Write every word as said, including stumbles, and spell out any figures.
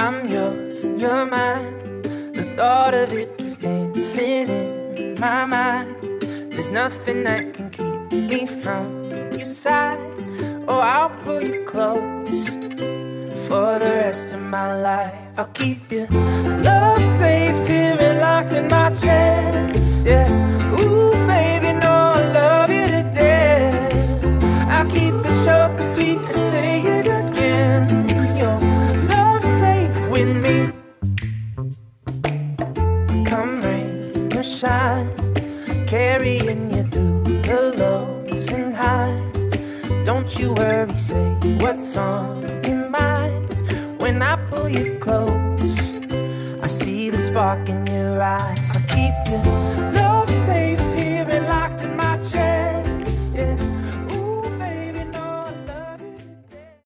I'm yours and you're mine. The thought of it keeps dancing in my mind. There's nothing that can keep me from your side. Oh, I'll pull you close for the rest of my life. I'll keep your love safe here and locked in my chest. Yeah, ooh, baby, no, I love you to death. I'll keep it short and sweet and say it again. Your love safe with me. Come rain or shine, carrying you through the lows and highs. Don't you worry, say what's on your mind. When I pull you close, I see the spark in your eyes. I keep you